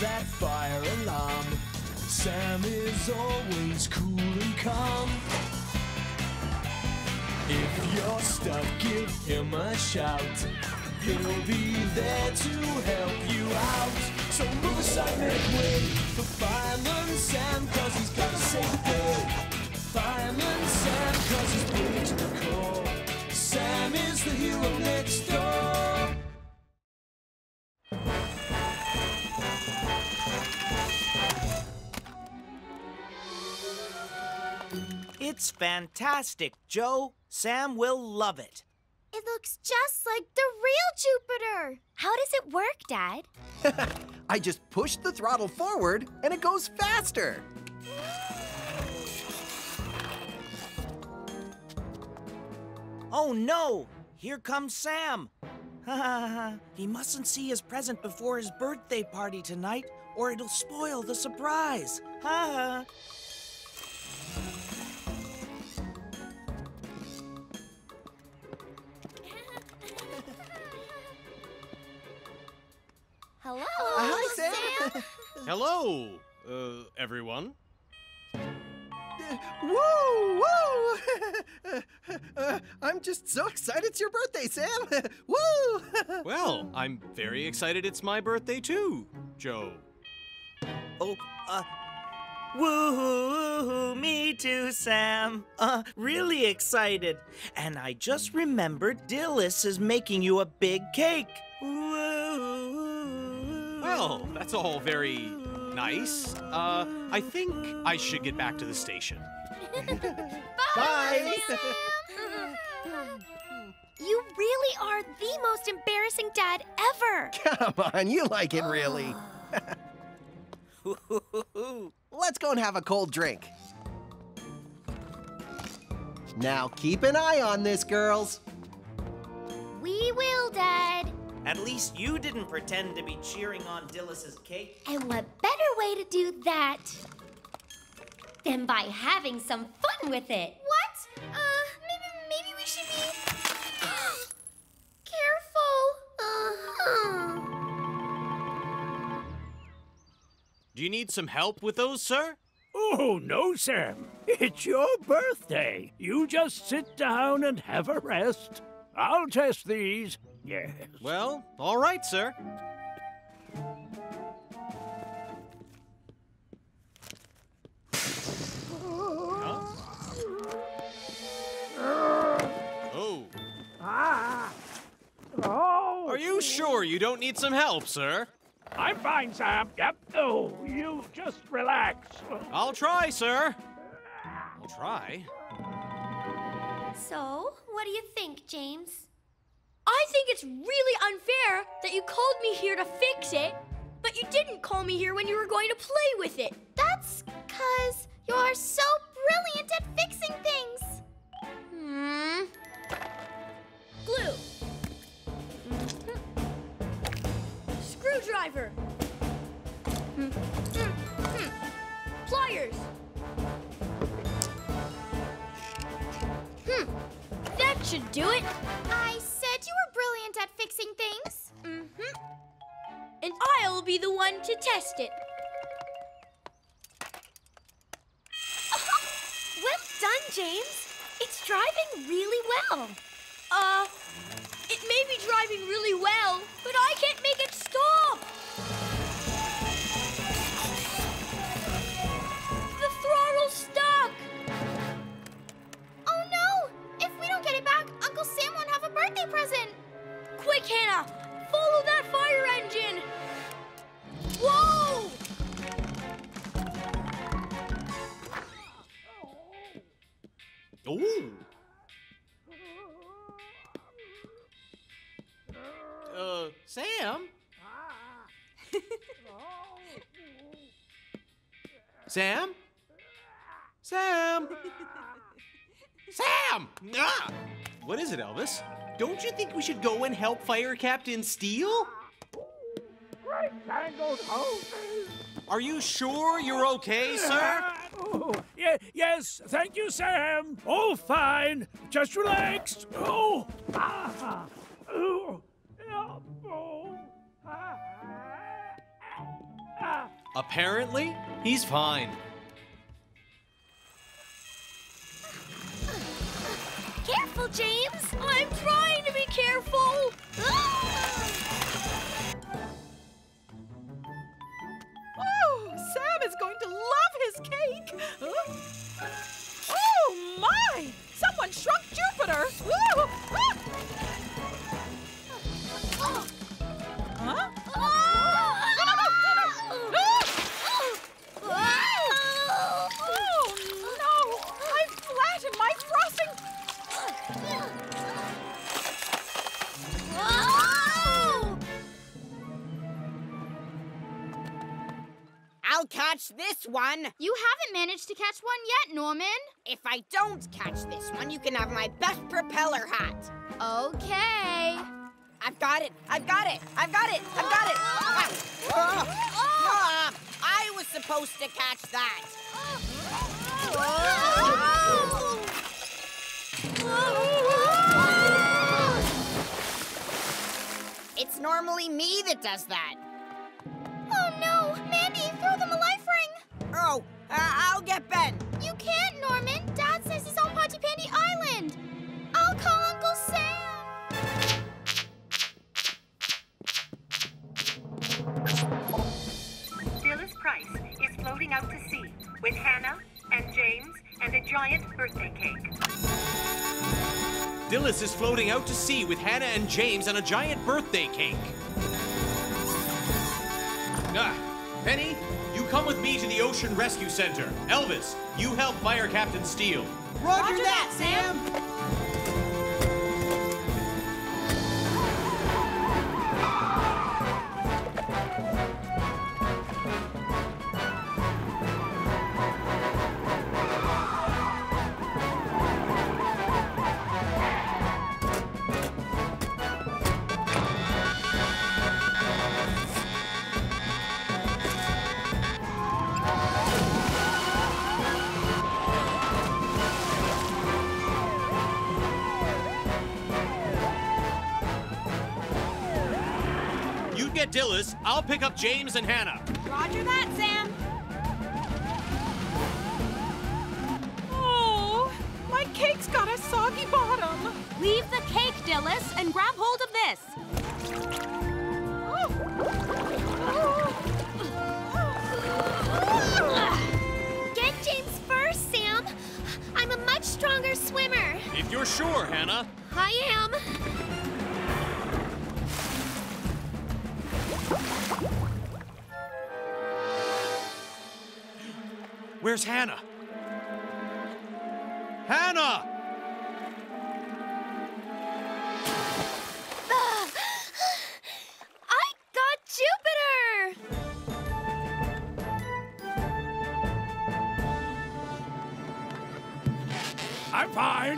that fire alarm. Sam is always cool and calm. If you're stuck, give him a shout. He'll be there to help you out. So move aside, make way for Fireman Sam, 'cause he's gonna save the day. Fireman Sam, 'cause he's brave to the core. Sam is the hero next door. It's fantastic, Joe. Sam will love it. It looks just like the real Jupiter. How does it work, Dad? I just push the throttle forward and it goes faster. Oh no! Here comes Sam. He mustn't see his present before his birthday party tonight, or it'll spoil the surprise. Hello. Hi, Sam. Hello, everyone. Woo! Woo! I'm just so excited it's your birthday, Sam. Woo! Well, I'm very excited it's my birthday too, Joe. Oh, woohoo, me too, Sam. Really excited. And I just remembered Dillis is making you a big cake. Well, that's all very nice. I think I should get back to the station. Bye. You really are the most embarrassing dad ever. Come on, you like it really. Let's go and have a cold drink. Now keep an eye on this, girls. We will, Dad. At least you didn't pretend to be cheering on Dillis's cake. And what better way to do that than by having some fun with it? What? Maybe we should be careful. Do you need some help with those, sir? Oh, no, Sam. It's your birthday. You just sit down and have a rest. I'll test these. Yes. Well, all right, sir. Huh? Oh. Oh. Are you sure you don't need some help, sir? I'm fine, Sam. Yep. Oh, you just relax. I'll try, sir. I'll try. So, what do you think, James? I think it's really unfair that you called me here to fix it, but you didn't call me here when you were going to play with it. That's 'cause you're so brilliant at fixing things. Glue. Screwdriver. Pliers. That should do it. I said you were brilliant at fixing things. And I'll be the one to test it. Well done, James. It's driving really well. It may be driving really well, but I can't make it stop. The throttle's stuck. Oh no! If we don't get it back, Uncle Sam won't have a birthday present. Quick, Hannah, follow that fire engine. Whoa! Ooh. Sam? Sam? Sam? Sam! Ah! What is it, Elvis? Don't you think we should go and help Fire Captain Steele? Great tangled hoses. Are you sure you're okay, sir? Oh, yes, thank you, Sam. Oh, fine. Just relax. Oh, oh, oh, Apparently, he's fine. Careful, James! I'm trying to be careful. Oh, Sam is going to love his cake. Oh, my! Someone shrunk Jupiter. Woo! Huh? Oh, no! I flattened my frosting. I'll catch this one. You haven't managed to catch one yet, Norman. If I don't catch this one, you can have my best propeller hat. Okay. I've got it. I've got it. I've got it. I've got it. I was supposed to catch that. It's normally me that does that. Oh no! Mandy, throw them a life ring! Oh, I'll get Ben. You can't, Norman. Dad says he's on Pontypandy Island. I'll call Uncle Sam. Phyllis Price is floating out to sea with Hannah and James and a giant birthday cake. Dillis is floating out to sea with Hannah and James and a giant birthday cake. Penny, you come with me to the Ocean Rescue Center. Elvis, you help Fire Captain Steele. Roger that, Sam. Get Dillis, I'll pick up James and Hannah. Roger that, Sam. Oh, my cake's got a soggy bottom. Leave the cake, Dillis, and grab hold of this. Get James first, Sam. I'm a much stronger swimmer. If you're sure, Hannah. I am. Where's Hannah? Hannah! I got Jupiter! I'm fine.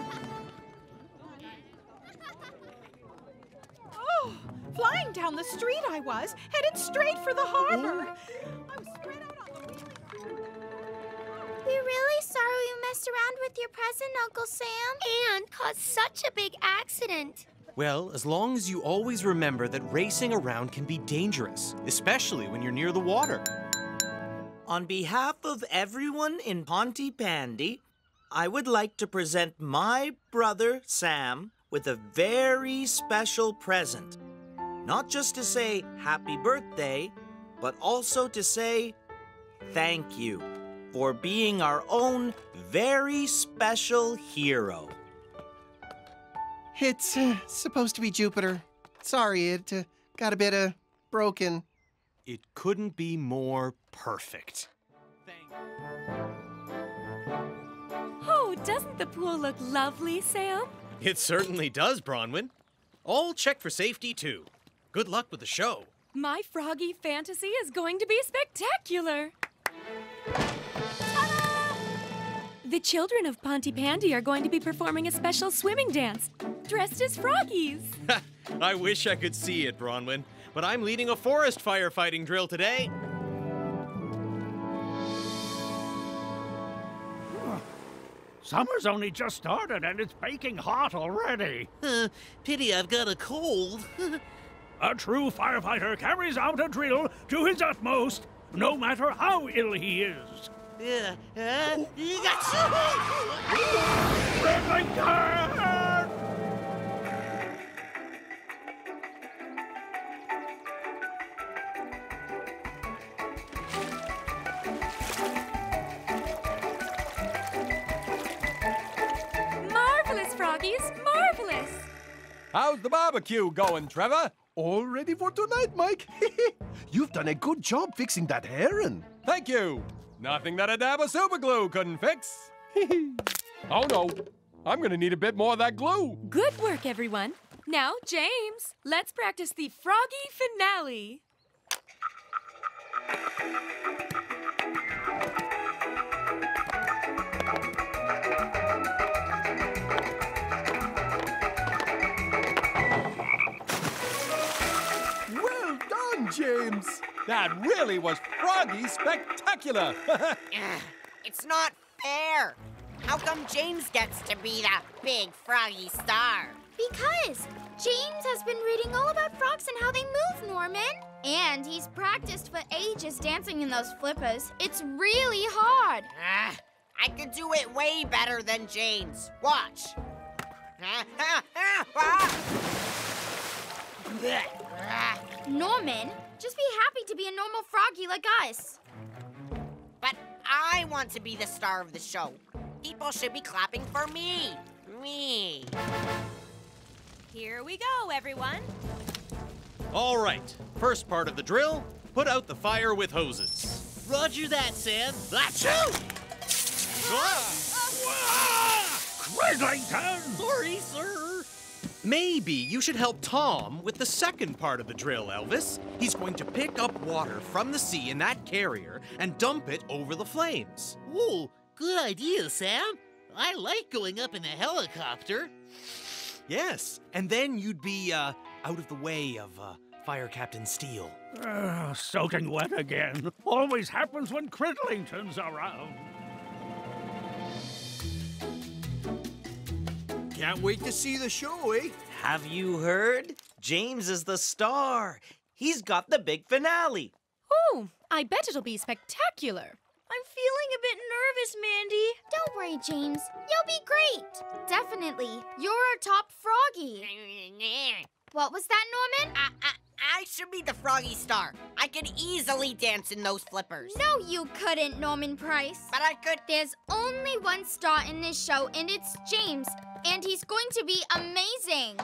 Oh, flying down the street I was, headed straight for the harbor. I was spread out on the wheelie. We're really sorry you messed around with your present, Uncle Sam. And caused such a big accident. Well, as long as you always remember that racing around can be dangerous, especially when you're near the water. On behalf of everyone in Pontypandy, I would like to present my brother, Sam, with a very special present. Not just to say happy birthday, but also to say thank you for being our own very special hero. It's supposed to be Jupiter. Sorry, it got a bit broken. It couldn't be more perfect. Oh, doesn't the pool look lovely, Sam? It certainly does, Bronwyn. All checked for safety, too. Good luck with the show. My froggy fantasy is going to be spectacular. Ta-da! The children of Pontypandy are going to be performing a special swimming dance, dressed as froggies. I wish I could see it, Bronwyn, but I'm leading a forest firefighting drill today. Summer's only just started and it's baking hot already. Pity I've got a cold. A true firefighter carries out a drill to his utmost, no matter how ill he is. Cridlington! Marvelous, Froggies, marvelous! How's the barbecue going, Trevor? All ready for tonight, Mike. You've done a good job fixing that heron. Thank you. Nothing that a dab of super glue couldn't fix. Oh, no. I'm gonna need a bit more of that glue. Good work, everyone. Now, James, let's practice the Froggy finale. Well done, James. That really was Froggy spectacular. It's not fair. How come James gets to be the big froggy star? Because James has been reading all about frogs and how they move, Norman. And he's practiced for ages dancing in those flippers. It's really hard. I could do it way better than James. Watch. Norman, just be happy to be a normal froggy like us. But I want to be the star of the show. People should be clapping for me. Me. Here we go, everyone. All right, first part of the drill, put out the fire with hoses. Roger that, Sam. Achoo! Cridlington! Sorry, sir. Maybe you should help Tom with the second part of the drill, Elvis. He's going to pick up water from the sea in that carrier and dump it over the flames. Ooh, good idea, Sam. I like going up in a helicopter. Yes, and then you'd be, out of the way of, Fire Captain Steele. Soaking wet again. Always happens when Cridlington's around. Can't wait to see the show, eh? Have you heard? James is the star. He's got the big finale. Oh, I bet it'll be spectacular. I'm feeling a bit nervous, Mandy. Don't worry, James. You'll be great. Definitely. You're our top froggy. What was that, Norman? I should be the froggy star. I could easily dance in those flippers. No, you couldn't, Norman Price. But I could. There's only one star in this show, and it's James. And he's going to be amazing.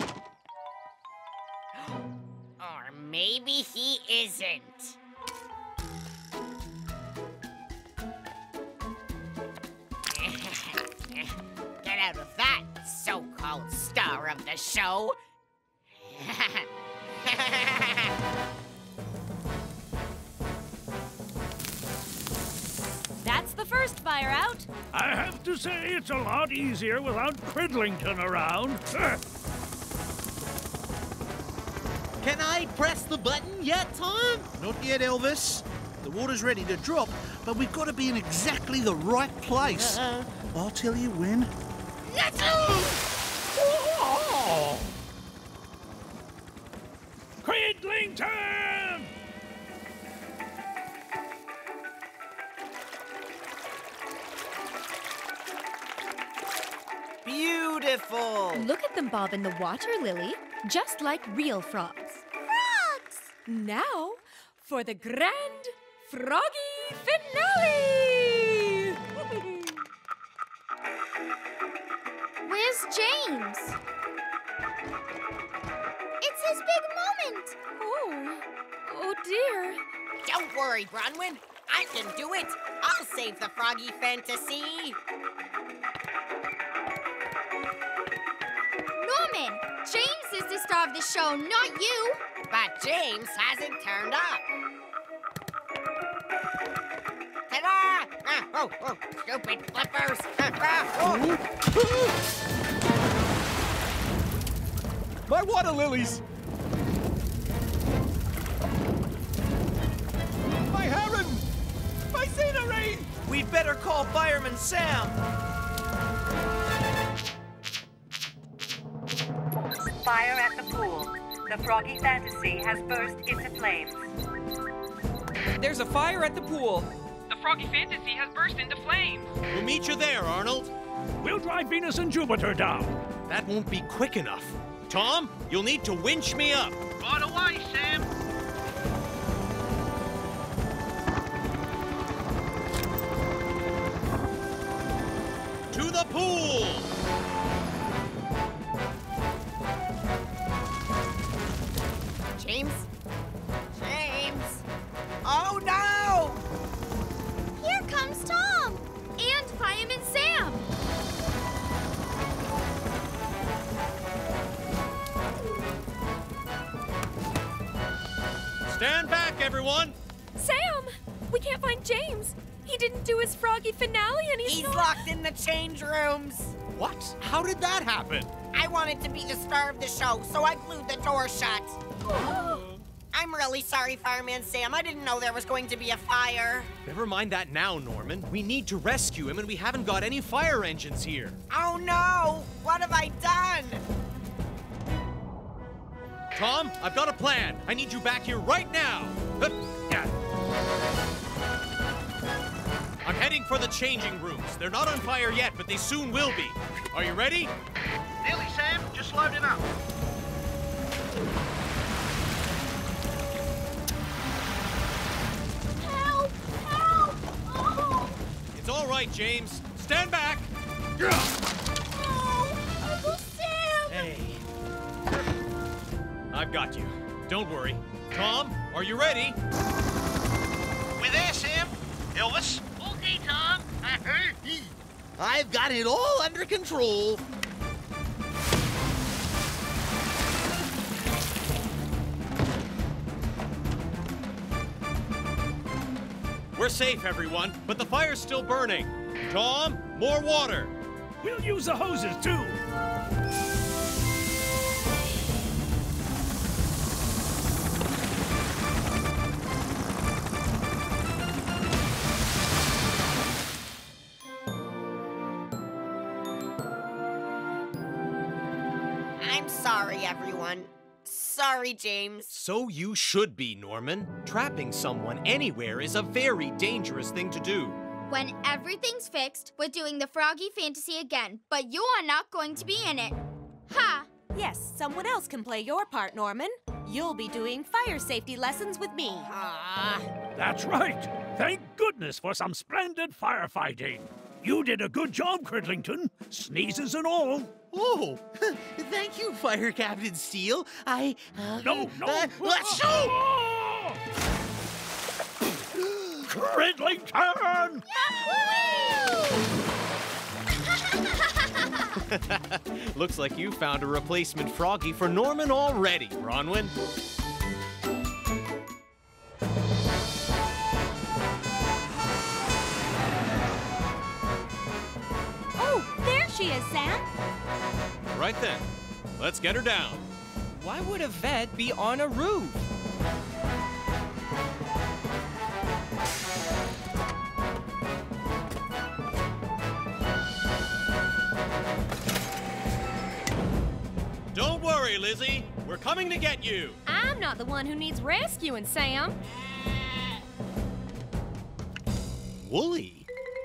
Or maybe he isn't. Get out of that, so-called star of the show. That's the first fire out. I have to say it's a lot easier without Cridlington around. Can I press the button yet, Tom? Not yet, Elvis. The water's ready to drop, but we've got to be in exactly the right place. I'll tell you when. Oh! Cridlington! Beautiful! Look at them bob in the water, Lily, just like real frogs. Frogs! Now, for the grand Froggy finale! Where's James? It's his big moment. Oh dear. Don't worry, Bronwyn. I can do it. I'll save the froggy fantasy. Norman, James is the star of the show, not you. But James hasn't turned up. Ta-da! Oh, stupid flippers. My water lilies! My heron! My scenery! We'd better call Fireman Sam. Fire at the pool. The Froggy Fantasy has burst into flames. there's a fire at the pool. The Froggy Fantasy has burst into flames. We'll meet you there, Arnold. We'll drive Venus and Jupiter down. That won't be quick enough. Tom, you'll need to winch me up. Right away, Sam. To the pool! James? James! Oh no! Here comes Tom! And Fireman Sam! Stand back, everyone! Sam! We can't find James. He didn't do his Froggy finale and he's not... locked in the change rooms. What? How did that happen? I wanted to be the star of the show, so I glued the door shut. I'm really sorry, Fireman Sam. I didn't know there was going to be a fire. Never mind that now, Norman. We need to rescue him, and we haven't got any fire engines here. Oh no! What have I done? Tom, I've got a plan. I need you back here right now. I'm heading for the changing rooms. They're not on fire yet, but they soon will be. Are you ready? Nearly, Sam. Just loading up. Help! Help! Oh! It's all right, James. Stand back. Oh! Uncle Sam! Hey. I've got you. Don't worry. Tom, are you ready? We there, Sam? Elvis? Okay, Tom. I've got it all under control. We're safe, everyone, but the fire's still burning. Tom, more water. We'll use the hoses, too. I'm sorry, everyone. Sorry, James. So you should be, Norman. Trapping someone anywhere is a very dangerous thing to do. When everything's fixed, we're doing the Froggy Fantasy again, but you're not going to be in it. Ha! Yes, someone else can play your part, Norman. You'll be doing fire safety lessons with me. That's right. Thank goodness for some splendid firefighting. You did a good job, Cridlington. Sneezes and all. Oh, thank you, Fire Captain Steele. No. Let's shoot! Cridlington! Looks like you found a replacement Froggy for Norman already, Bronwyn. Oh, there she is, Sam. Right then. Let's get her down. Why would a vet be on a roof? Don't worry, Lizzie. We're coming to get you. I'm not the one who needs rescuing, Sam. Wooly.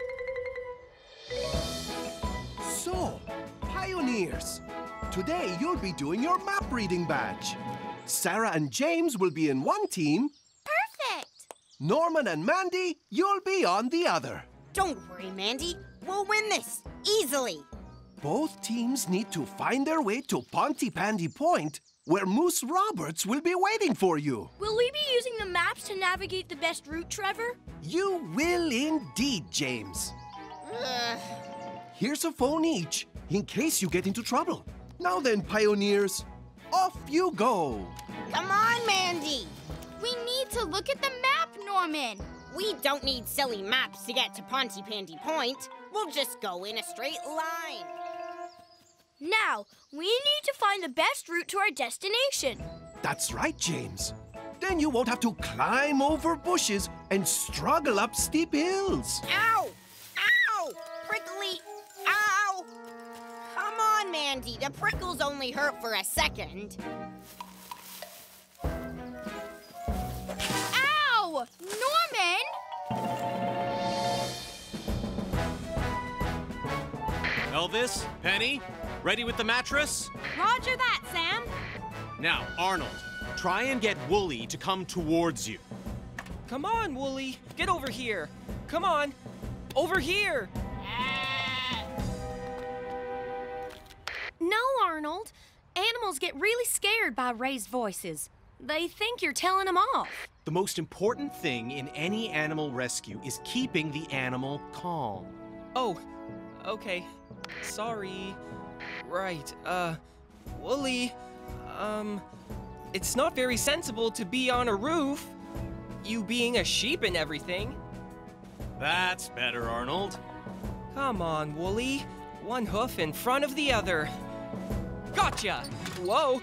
So, pioneers, today you'll be doing your map reading badge. Sarah and James will be in one team. Perfect! Norman and Mandy, you'll be on the other. Don't worry, Mandy. We'll win this easily. Both teams need to find their way to Pontypandy Point, where Moose Roberts will be waiting for you. Will we be using the maps to navigate the best route, Trevor? You will indeed, James. Here's a phone each, in case you get into trouble. Now then, pioneers, off you go. Come on, Mandy. We need to look at the map, Norman. We don't need silly maps to get to Pontypandy Point. We'll just go in a straight line. Now, we need to find the best route to our destination. That's right, James. Then you won't have to climb over bushes and struggle up steep hills. Ow! Ow! Prickly! Ow! Come on, Mandy. The prickles only hurt for a second. Ow! Elvis, Penny, ready with the mattress? Roger that, Sam. Now, Arnold, try and get Wooly to come towards you. Come on, Wooly. Get over here. Come on. Over here. No, Arnold. Animals get really scared by raised voices. They think you're telling them off. The most important thing in any animal rescue is keeping the animal calm. Oh, okay. Sorry. Right, Wooly, it's not very sensible to be on a roof. You being a sheep and everything. That's better, Arnold. Come on, Wooly. One hoof in front of the other. Gotcha! Whoa!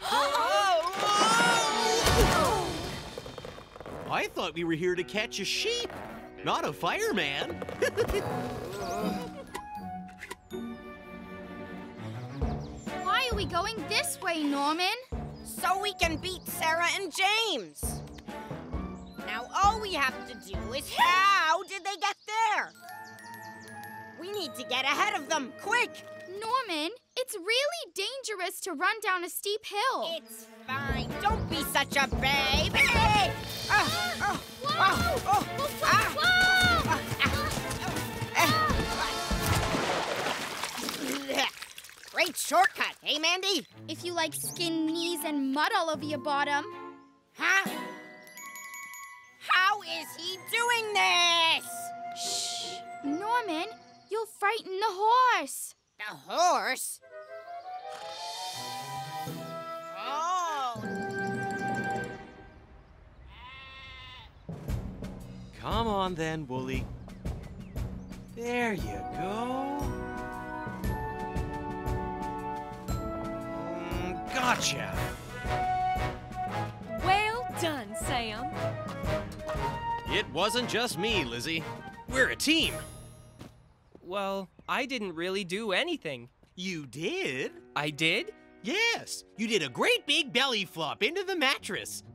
Whoa! I thought we were here to catch a sheep, not a fireman. Why are we going this way, Norman? So we can beat Sarah and James. Now all we have to do is how did they get there? We need to get ahead of them, quick! Norman, it's really dangerous to run down a steep hill. It's fine. Don't be such a baby. Great shortcut, eh, Mandy? If you like skin, knees, and mud all over your bottom. Huh? How is he doing this? Shh. Norman, you'll frighten the horse. The horse? Oh. Come on then, Wooly. There you go. Gotcha. Well done, Sam. It wasn't just me, Lizzie. We're a team. Well, I didn't really do anything. You did? I did? Yes. You did a great big belly flop into the mattress.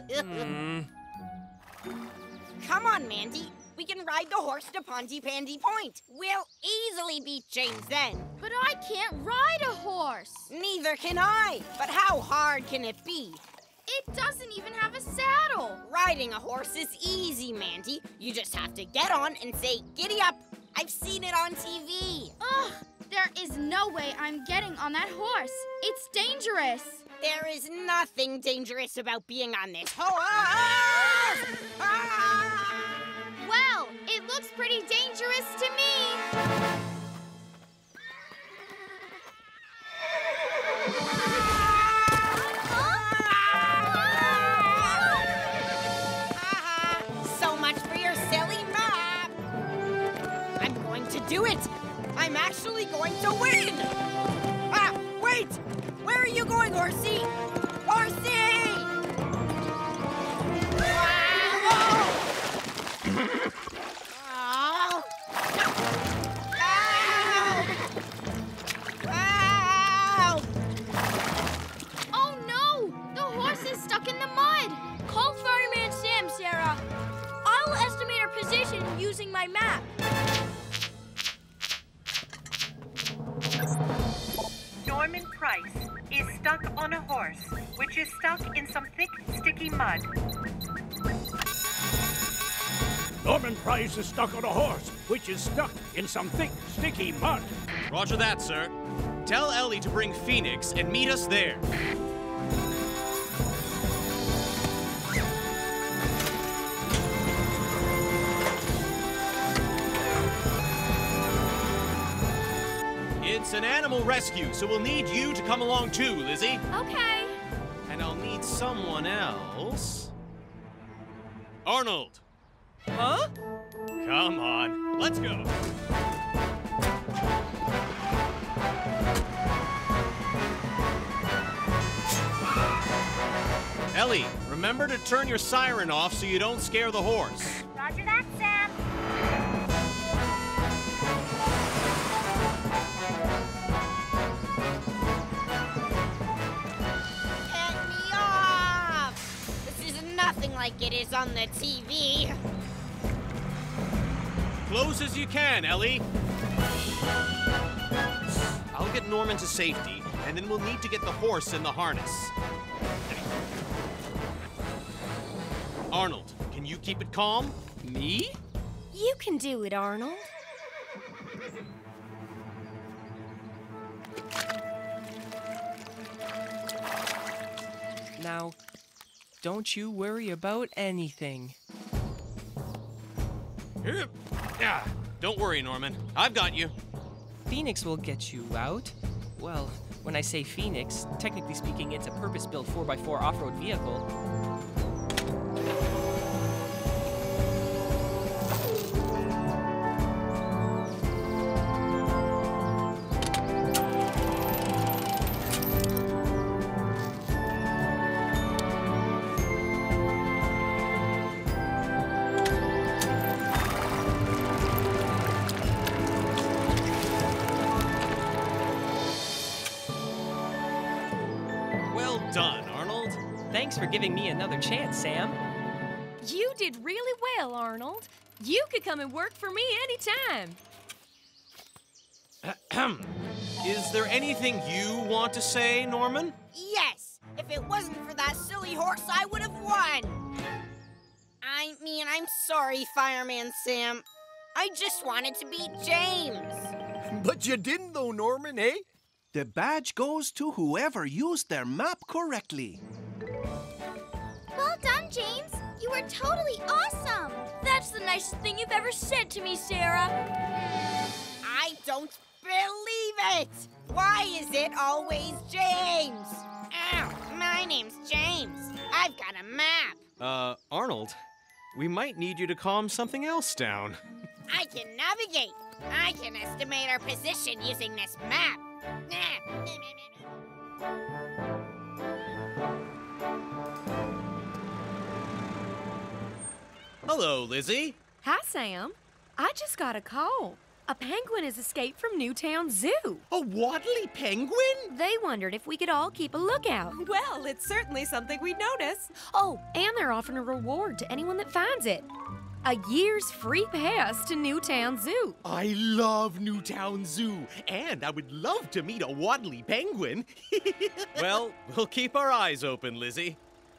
Come on, Mandy. We can ride the horse to Pontypandy Point. We'll easily beat James then. But I can't ride a horse. Neither can I. But how hard can it be? It doesn't even have a saddle. Riding a horse is easy, Mandy. You just have to get on and say, giddy up. I've seen it on TV. Ugh, there is no way I'm getting on that horse. It's dangerous. There is nothing dangerous about being on this horse. Well, it looks pretty dangerous to me. So much for your silly map. I'm going to do it. I'm actually going to win. Ah, wait. Where are you going, horsey? Horsey! Oh no! The horse is stuck in the mud. Call Fireman Sam, Sarah. I'll estimate our position using my map. Norman Price is stuck on a horse, which is stuck in some thick, sticky mud. Norman Price is stuck on a horse, which is stuck in some thick, sticky mud. Roger that, sir. Tell Ellie to bring Phoenix and meet us there. It's an animal rescue, so we'll need you to come along too, Lizzie. Okay. And I'll need someone else. Arnold. Huh? Come on, let's go. Ellie, remember to turn your siren off so you don't scare the horse. Roger that, Sam. Get me off! This is nothing like it is on the TV. Close as you can, Ellie. We'll get Norman to safety, and then we'll need to get the horse in the harness. Arnold, can you keep it calm? Me? You can do it, Arnold. Now, don't you worry about anything. Yeah, don't worry, Norman. I've got you. Phoenix will get you out. Well, when I say Phoenix, technically speaking, it's a purpose-built 4x4 off-road vehicle. Done, Arnold. Thanks for giving me another chance, Sam. You did really well, Arnold. You could come and work for me anytime. Is there anything you want to say, Norman? Yes! If it wasn't for that silly horse, I would have won! I mean, I'm sorry, Fireman Sam. I just wanted to beat James. But you didn't though, Norman, eh? The badge goes to whoever used their map correctly. Well done, James. You were totally awesome. That's the nicest thing you've ever said to me, Sarah. I don't believe it! Why is it always James? Ow, my name's James. I've got a map. Arnold, we might need you to calm something else down. I can navigate. I can estimate our position using this map. Hello, Lizzie. Hi, Sam. I just got a call. A penguin has escaped from Newtown Zoo. A waddly penguin? They wondered if we could all keep a lookout. Well, it's certainly something we'd notice. Oh, and they're offering a reward to anyone that finds it. A year's free pass to Newtown Zoo. I love Newtown Zoo, and I would love to meet a waddly penguin. Well, we'll keep our eyes open, Lizzie.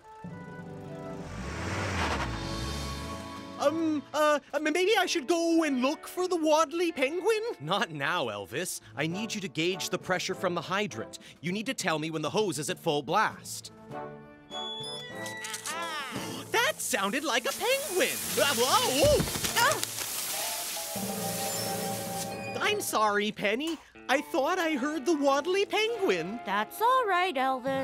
Maybe I should go and look for the waddly penguin? Not now, Elvis. I need you to gauge the pressure from the hydrant. You need to tell me when the hose is at full blast. That sounded like a penguin! Whoa! I'm sorry, Penny. I thought I heard the waddly penguin. That's all right, Elvis.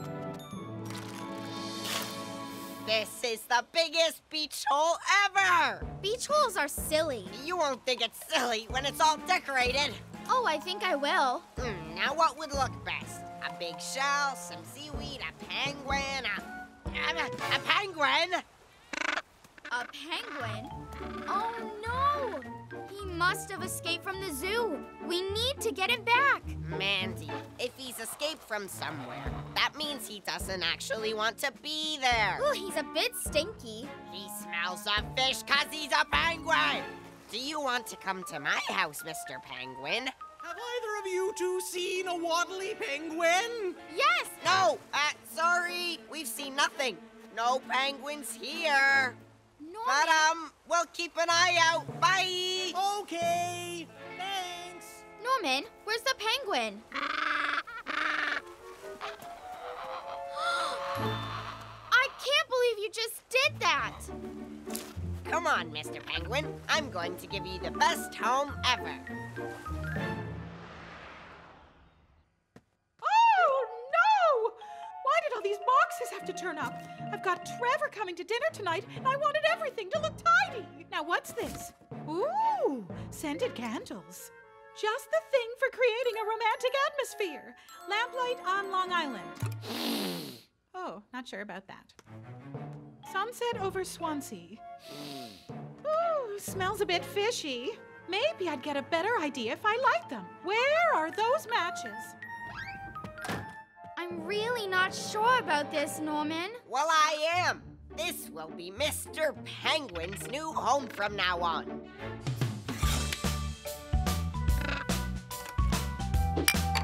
This is the biggest beach hole ever! Beach holes are silly. You won't think it's silly when it's all decorated. Oh, I think I will. Now what would look best? A big shell, some seaweed, a penguin, a penguin? A penguin? Oh, no! He must have escaped from the zoo. We need to get him back. Mandy, if he's escaped from somewhere, that means he doesn't actually want to be there. Ooh, he's a bit stinky. He smells of fish 'cause he's a penguin. Do you want to come to my house, Mr. Penguin? Have either of you two seen a waddly penguin? Yes! No, sorry, we've seen nothing. No penguins here. Norman. But, we'll keep an eye out. Bye! Okay, thanks. Norman, where's the penguin? I can't believe you just did that. Come on, Mr. Penguin. I'm going to give you the best home ever. Oh, no! Why did all these boxes have to turn up? I've got Trevor coming to dinner tonight, and I wanted everything to look tidy. Now, what's this? Ooh, scented candles. Just the thing for creating a romantic atmosphere. Lamplight on Long Island. Oh, not sure about that. Sunset over Swansea. Ooh, smells a bit fishy. Maybe I'd get a better idea if I liked them. Where are those matches? I'm really not sure about this, Norman. Well, I am. This will be Mr. Penguin's new home from now on.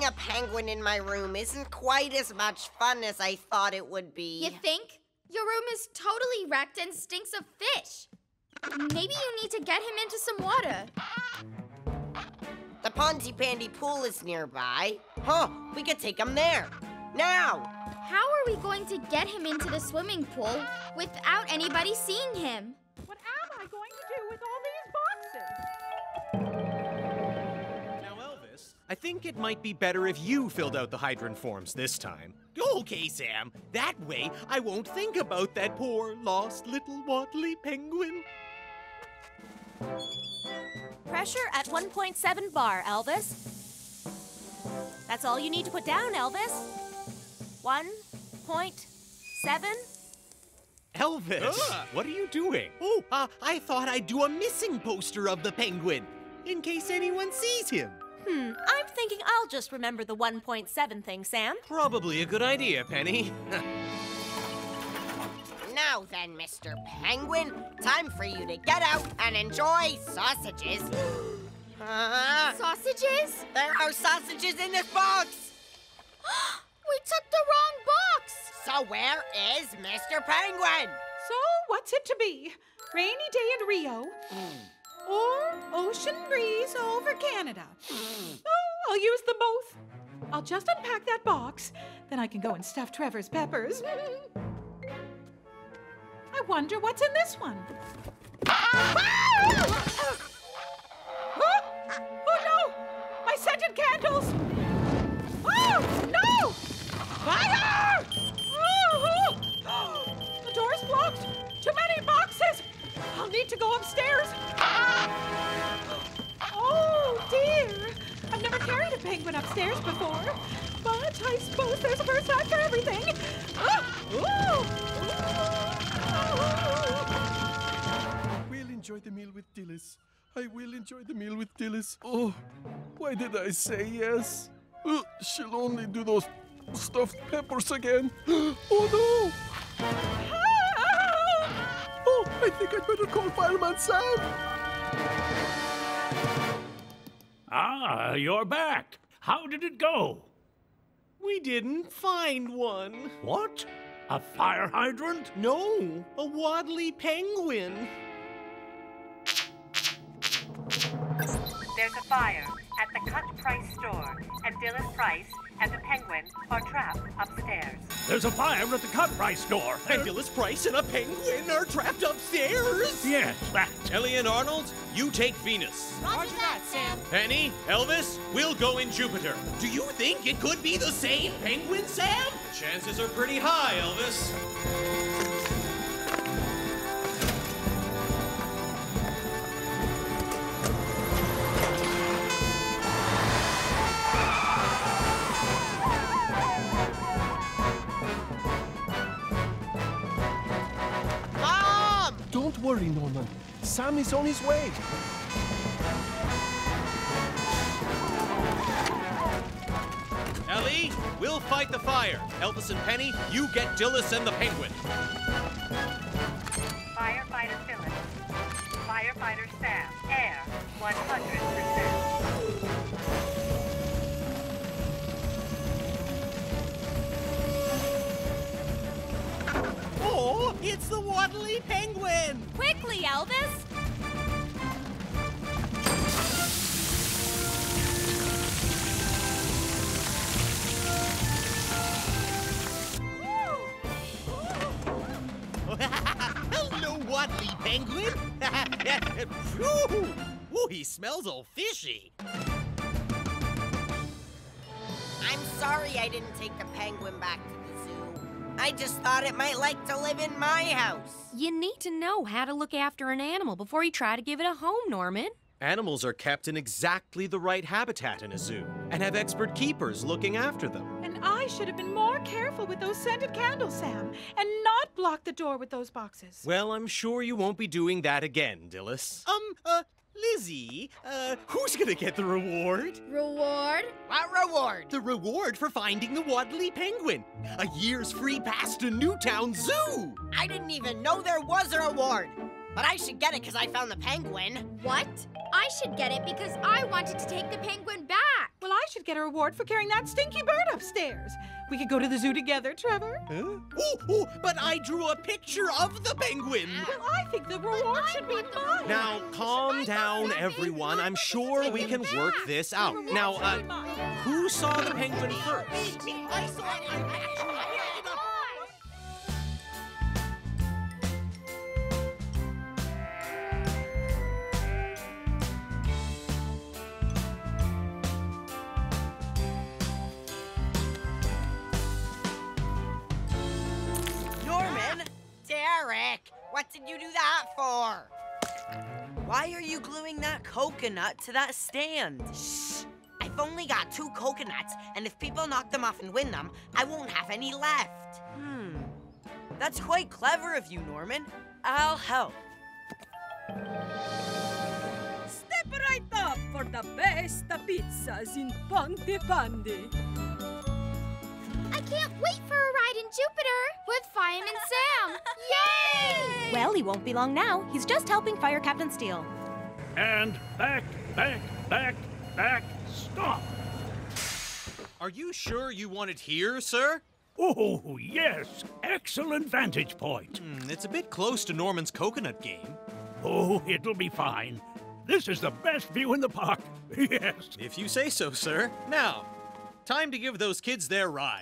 a penguin in my room isn't quite as much fun as I thought it would be. You think? Your room is totally wrecked and stinks of fish. Maybe you need to get him into some water. The Pontypandy pool is nearby. Huh, we could take him there. Now! How are we going to get him into the swimming pool without anybody seeing him? What am I going to do with all these boxes? Now, Elvis, I think it might be better if you filled out the hydrant forms this time. Okay, Sam. That way, I won't think about that poor, lost little waddly penguin. Pressure at 1.7 bar, Elvis. That's all you need to put down, Elvis. 1.7. Elvis, what are you doing? Oh, I thought I'd do a missing poster of the penguin, in case anyone sees him. I'm thinking I'll just remember the 1.7 thing, Sam. Probably a good idea, Penny. Now then, Mr. Penguin, time for you to get out and enjoy sausages. Sausages? There are sausages in this box! We took the wrong box! So where is Mr. Penguin? So, what's it to be? Rainy day in Rio? Or ocean breeze over Canada? Oh, I'll use them both. I'll just unpack that box, then I can go and stuff Trevor's peppers. I wonder what's in this one. Oh no! My scented candles! Oh no! Fire! The door's blocked! Too many boxes! I'll need to go upstairs. Oh dear! I've never carried a penguin upstairs before, but I suppose there's a first time for everything. We'll enjoy the meal with Dillis. I will enjoy the meal with Dillis. Oh, why did I say yes? She'll only do those stuffed peppers again. Oh no! Oh, I think I'd better call Fireman Sam. Ah, you're back. How did it go? We didn't find one. What? A fire hydrant? No, a waddly penguin. There's a fire at the Cut Price store, and Dillis Price and the Penguin are trapped upstairs. There's a fire at the Cut Price store. And Dillis Price and a penguin are trapped upstairs? Yes, that's... Ellie and Arnold, you take Venus. Roger that, Sam. Penny, Elvis, we'll go in Jupiter. Do you think it could be the same penguin, Sam? Chances are pretty high, Elvis. Don't worry, Norman. Sam is on his way. Ellie, we'll fight the fire. Elvis and Penny, you get Dillis and the penguin. Firefighter Phillips. Firefighter Sam. Air 100%. Oh, it's the waddly penguin! Quickly, Elvis! Hello, waddly penguin! Ooh, he smells all fishy. I'm sorry I didn't take the penguin back to the zoo. I just thought it might like to live in my house. You need to know how to look after an animal before you try to give it a home, Norman. Animals are kept in exactly the right habitat in a zoo and have expert keepers looking after them. And I should have been more careful with those scented candles, Sam, and not block the door with those boxes. Well, I'm sure you won't be doing that again, Dillis. Lizzie, who's gonna get the reward? Reward? What reward? The reward for finding the waddly penguin. A year's free pass to Newtown Zoo. I didn't even know there was a reward. But I should get it because I found the penguin. What? I should get it because I wanted to take the penguin back. Well, I should get a reward for carrying that stinky bird upstairs. We could go to the zoo together, Trevor. Ooh, but I drew a picture of the penguin. Well, I think the reward should be mine. Now, calm down, everyone. I'm sure we can work this out. Now, who saw the penguin first? I saw it. Derek, what did you do that for? Why are you gluing that coconut to that stand? Shh! I've only got 2 coconuts, and if people knock them off and win them, I won't have any left. That's quite clever of you, Norman. I'll help. Step right up for the best pizzas in Ponte Pandi. I can't wait for a ride in Jupiter with Fireman Sam. Yay! Well, he won't be long now. He's just helping Fire Captain Steele. And back, stop! Are you sure you want it here, sir? Oh, yes. Excellent vantage point. It's a bit close to Norman's coconut game. Oh, it'll be fine. This is the best view in the park. Yes. If you say so, sir. Now, time to give those kids their ride.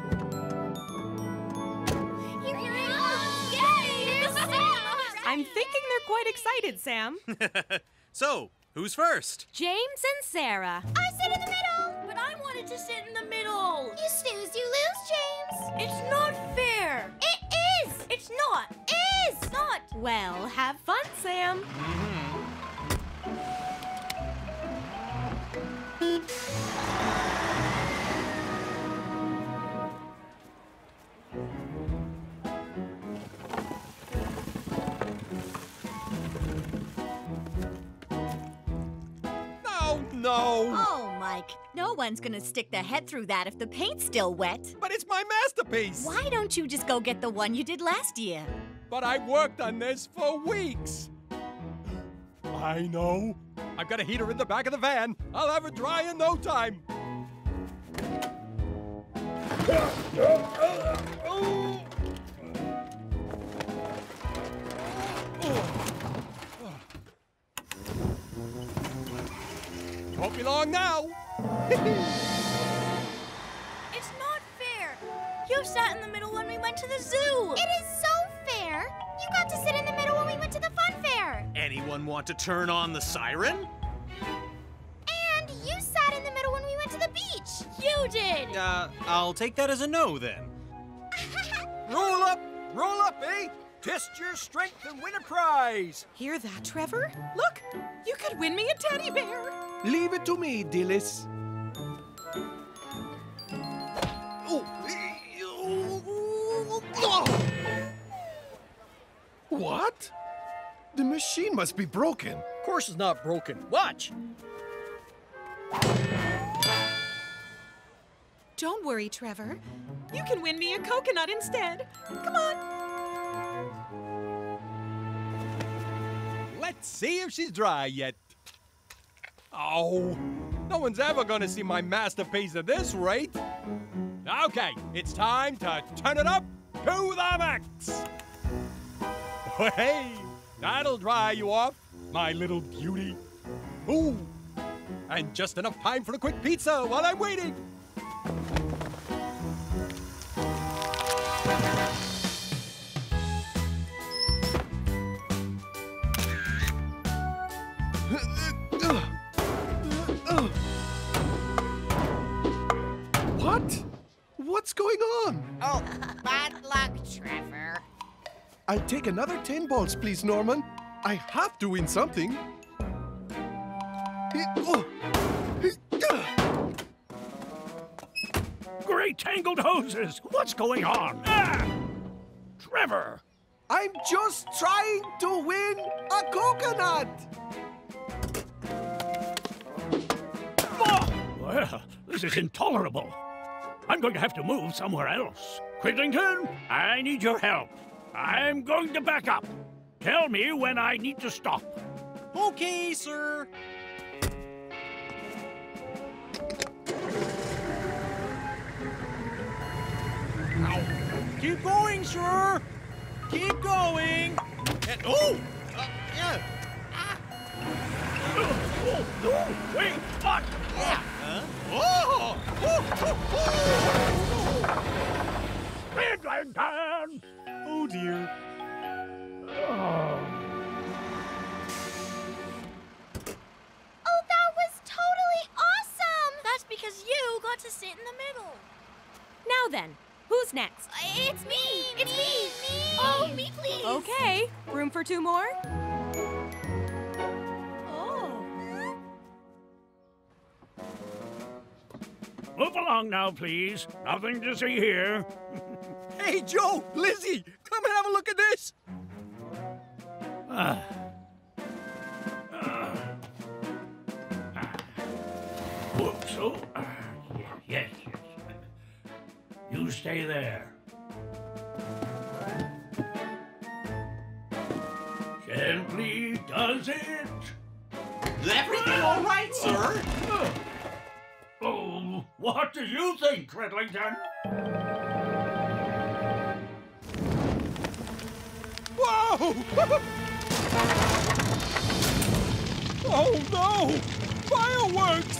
I'm thinking they're quite excited, Sam. So, who's first? James and Sarah. I sit in the middle. But I wanted to sit in the middle. You snooze, you lose, James. It's not fair. It is. It's not. Is. It's not. Well, have fun, Sam. No! Oh, Mike, no one's gonna stick their head through that if the paint's still wet. But it's my masterpiece! Why don't you just go get the one you did last year? But I worked on this for weeks! I know. I've got a heater in the back of the van. I'll have it dry in no time. Won't be long now. It's not fair. You sat in the middle when we went to the zoo. It is so fair. You got to sit in the middle when we went to the fun fair. Anyone want to turn on the siren? And you sat in the middle when we went to the beach. You did. I'll take that as a no then. Roll up, eh? Test your strength and win a prize. Hear that, Trevor? Look, you could win me a teddy bear. Leave it to me, Dillis. What? The machine must be broken. Of course it's not broken. Watch. Don't worry, Trevor. You can win me a coconut instead. Come on. Let's see if she's dry yet. Oh, no one's ever gonna see my masterpiece at this rate. Okay, it's time to turn it up to the max. Hey, that'll dry you off, my little beauty. Ooh, and just enough time for a quick pizza while I'm waiting. What? What's going on? Oh, bad luck, Trevor. I'll take another 10 balls, please, Norman. I have to win something. Great tangled hoses! What's going on? Ah! Trevor! I'm just trying to win a coconut! Oh! Well, this is intolerable. I'm going to have to move somewhere else. Quiddington, I need your help. I'm going to back up. Tell me when I need to stop. Okay, sir. Keep going, sir. Keep going. And, oh! Yeah. No, wait, what? Yeah. Oh! Oh, dear. Oh, that was totally awesome! That's because you got to sit in the middle. Now then, who's next? It's me! It's me! Oh, me please! Okay, room for 2 more? Move along now, please. Nothing to see here. Hey, Joe, Lizzie, come and have a look at this. Whoops. Oh, yes. You stay there. Gently does it. Everything all right, sir? Oh, what do you think, Cridlington? Whoa! Oh, no! Fireworks!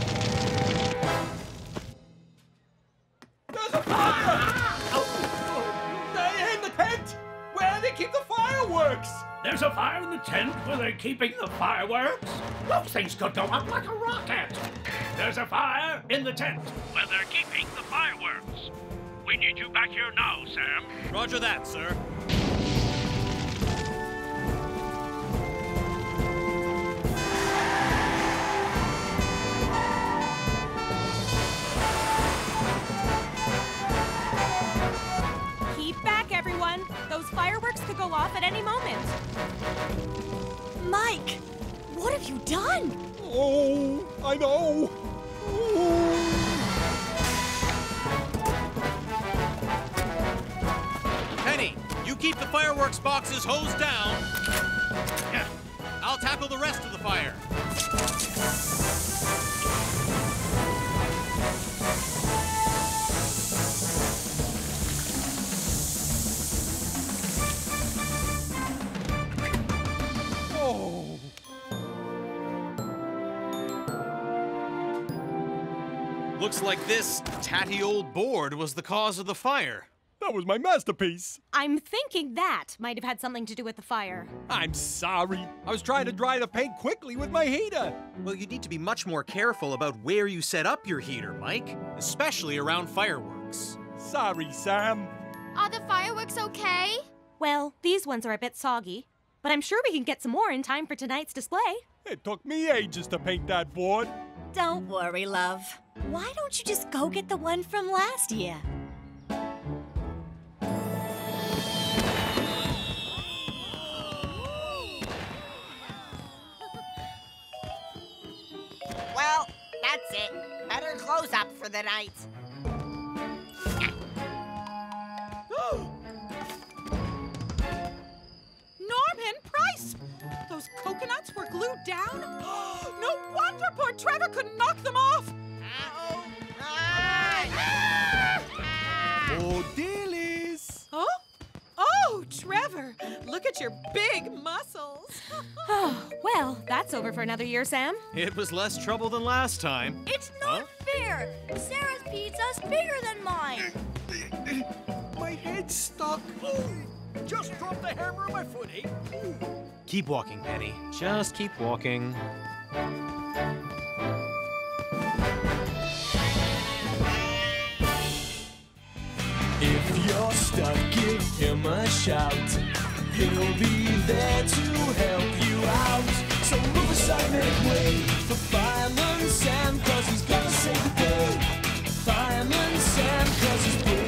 There's a fire! In the tent! Where they keep the fireworks! There's a fire in the tent where they're keeping the fireworks? Those things could go up like a rocket. There's a fire in the tent where they're keeping the fireworks. We need you back here now, Sam. Roger that, sir. Keep back, everyone. Those fireworks could go off at any moment. Mike, what have you done? Oh, I know. Penny, you keep the fireworks boxes hosed down. Yeah. I'll tackle the rest of the fire. Looks like this tatty old board was the cause of the fire. That was my masterpiece. I'm thinking that might have had something to do with the fire. I'm sorry. I was trying to dry the paint quickly with my heater. Well, you need to be much more careful about where you set up your heater, Mike, especially around fireworks. Sorry, Sam. Are the fireworks okay? Well, these ones are a bit soggy, but I'm sure we can get some more in time for tonight's display. It took me ages to paint that board. Don't worry, love. Why don't you just go get the one from last year? Well, that's it. Better close up for the night. Norman Price! Those coconuts were glued down? No wonder poor Trevor couldn't knock them off! Oh, Dillies! Oh? Oh, Trevor, look at your big muscles. Oh, well, that's over for another year, Sam. It was less trouble than last time. It's not fair. Sarah's pizza's bigger than mine. My head's stuck. Just dropped the hammer on my foot, eh? Keep walking, Penny. Just keep walking. If you're stuck, give him a shout. He'll be there to help you out. So move aside, make way for Fireman Sam, 'cause he's gonna save the day. Fireman Sam, 'cause he's